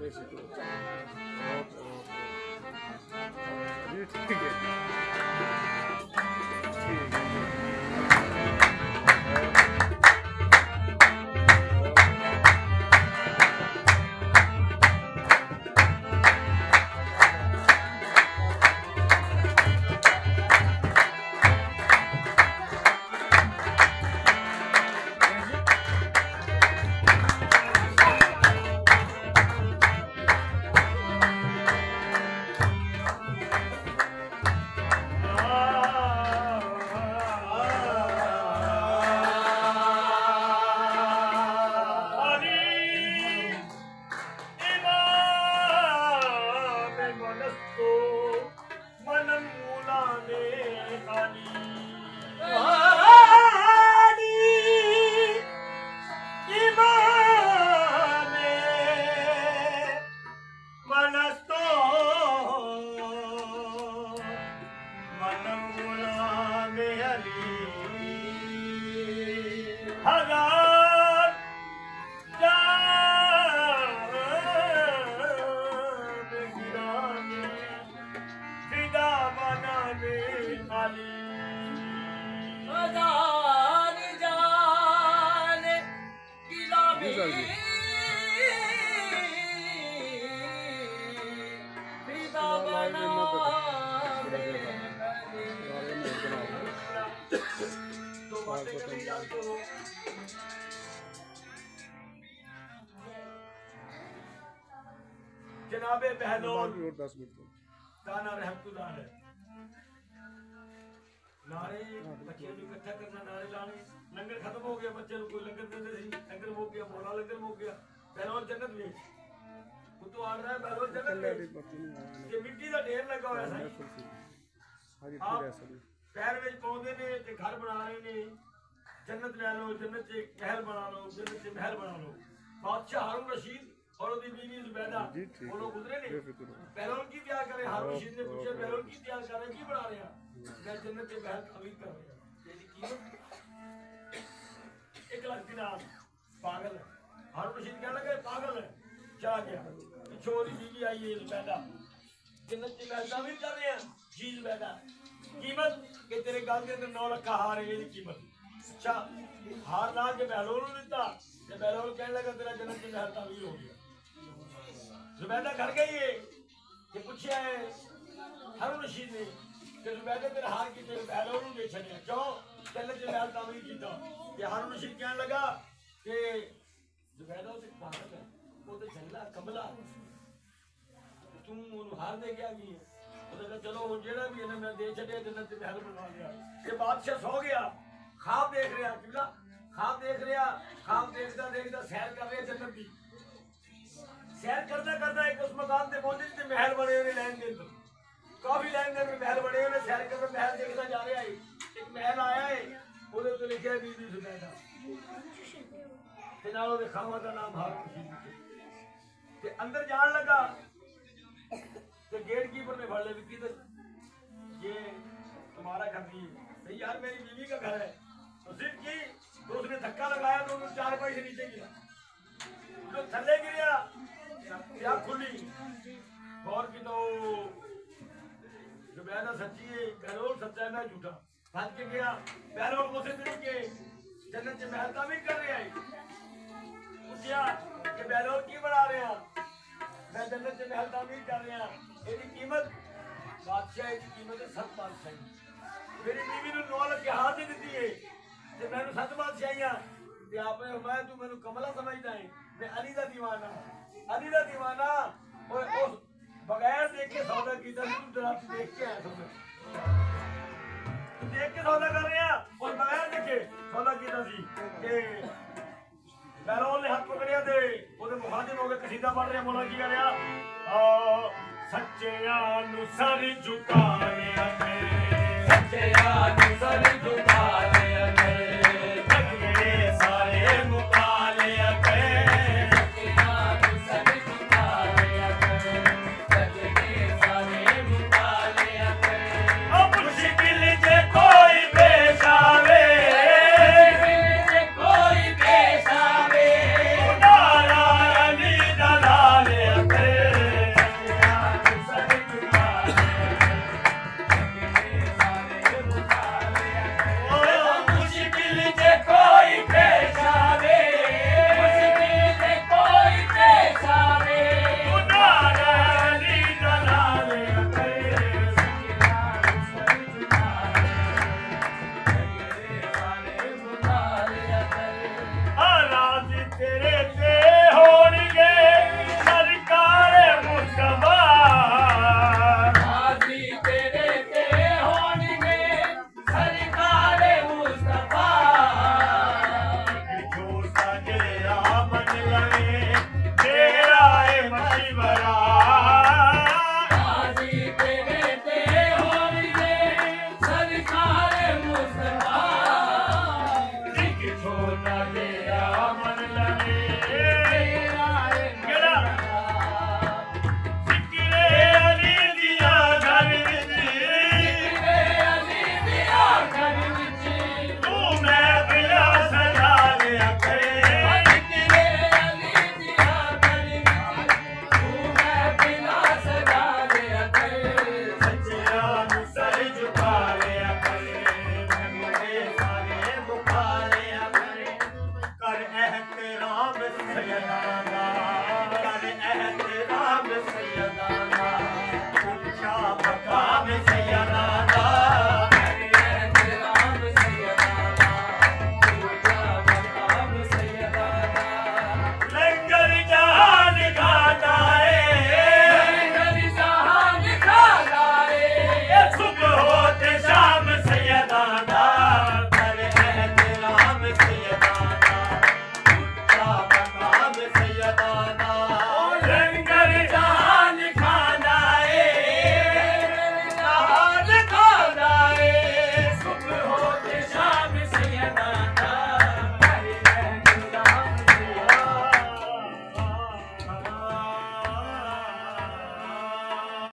ठीक है। जनाबे बहलोल दाना रहमतुल्लाह है नारे बच्चे को इकट्ठा करना नारे लाने लंगर खत्म हो गया बच्चे को लंगर देते थे लंगर हो गया मोला लंगर हो गया बहलोल जन्नत में वो तो आ रहा है बहलोल जन्नत में ये मिट्टी का ढेर लगा हुआ है पैर में पौधे ने ते घर बना रहे ने जन्नत ले लो जन्नत से महल बना लो जन्नत से महल बना लो बादशाह हारून रशीद और उसकी बीवी जुबैदा वो लोग गुजरे नहीं बहलोल की तैयार करे हारून रशीद ने पूछा बहलोल की तैयार कर रहे की बना रहे हैं मैं जन्नत से महल तामीर कर रहा हूं तेरी कीमत 1 लाख दिनार पागल है हारून रशीद कहने लगे पागल है चला गया छोरी बीवी आई है जुबैदा जन्नत से महल तामीर कर रहे हैं जी जुबैदा कीमत के तेरे गाल के अंदर 9 लाख का हार है ये कीमत अच्छा हार ला के बहलोल ने दिता ते बहलोल कहने लगा तेरा जन्नत से महल तामीर हो गया जुबैदा घर गई है कि पूछा है हारून रशीद ने कि जुबैदा तेरे हार की तेरे बहलोल ने दे छड़िया क्यों जन्नत से महल तामीर कीता कि हारून रशीद कहने लगा कि जुबैदा ते पागल है वो तो झल्ला कमला तू उन्हें हार दे गया की है चलो जेड़ा भी है मैं दे छड़िया जन्नत से महल बनवा लिया ये बादशाह सो गया ख्वाब देख रहा किला ख्वाब देख रहा ख्वाब देखता देखता सैर कर रहे जन्नत की सैर करता करता एक उस मकाम पे पहुंचे जिसे महल बने हुए लाइन देन काफी लाइन देन में महल बने हुए सैर करता महल देखता जा रहा है एक महल आया है ਉਹਦੇ ਉੱਤੇ ਲਿਖਿਆ ਬੀਬੀ ਜ਼ੁਬੈਦਾ ਤੇ ਨਾਲ ਉਹਦੇ ਖਾਵਾ ਦਾ ਨਾਮ ਹਾरून रशीद ਤੇ ਅੰਦਰ ਜਾਣ ਲੱਗਾ ਤੇ गेटकीपर ने फड़ लिया किधर ये तुम्हारा घर नहीं है यार मेरी बीवी का घर है तो सिर्फ की तो उसने धक्का लगाया तो उन्होंने 4 पाई से नीचे गिरा जो थल्ले गिरा क्या खुली गौर की तो जुबैदा सच्ची है बहलोल सच्चा है मैं झूठा भाग के गया बहलोल मुझसे मिल के जन्नत से महल तामीर कर रहे हैं पूछा कि बहलोल की बना रहे हैं मैं जन्नत से महल तामीर कर रहे हैं ਇਹਦੀ कीमत बादशाह की कीमत है 7 बादशाही मेरी बीवी ने 9 लाख के हाथ ਦਿੱਤੀ है ਤੇ ਮੈਨੂੰ 7 ਬਾਦਸ਼ਾਹੀਆਂ ਤੇ ਆਪੇ ਮੈਂ ਤੂੰ ਮੈਨੂੰ ਕਮਲਾ ਸਮਝਦਾ ਹੈ मैं अली ਦਾ दीवाना और उस बगैर देखे सौदा कीता तू जरा देख के आया तू देख के सौदा कर रहे हैं और बगैर देखे सौदा कीता सी कि बहलोल ने हाथ पकड़िया ते ओदे मुखातिब हो के कसीदा पढ़ रहे मौला की कर रहा सच्चिया नु सर झुकाने अते सच्चिया नु सर झुकाने अते तकड़े सारे मुकाले अते सच्चिया नु सर झुकाने अते तकड़े सारे मुकाले अते अब मुश्किल जे कोई पेश आवे मुश्किल जे कोई पेश आवे नारा अली दलाले अते सयना